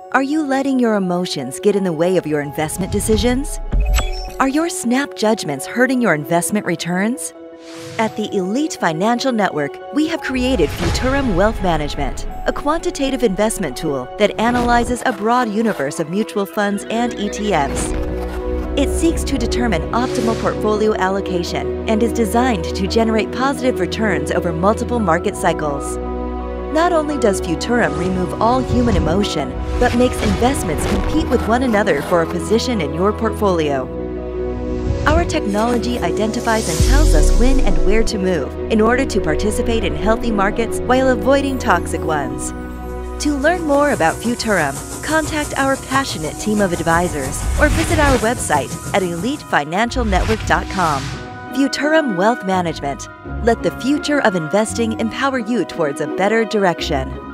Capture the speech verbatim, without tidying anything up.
Are you letting your emotions get in the way of your investment decisions? Are your snap judgments hurting your investment returns? At the Elite Financial Network, we have created Futurum Wealth Management, a quantitative investment tool that analyzes a broad universe of mutual funds and E T Fs. It seeks to determine optimal portfolio allocation and is designed to generate positive returns over multiple market cycles. Not only does Futurum remove all human emotion, but makes investments compete with one another for a position in your portfolio. Our technology identifies and tells us when and where to move in order to participate in healthy markets while avoiding toxic ones. To learn more about Futurum, contact our passionate team of advisors or visit our website at elite financial network dot com. Futurum Wealth Management. Let the future of investing empower you towards a better direction.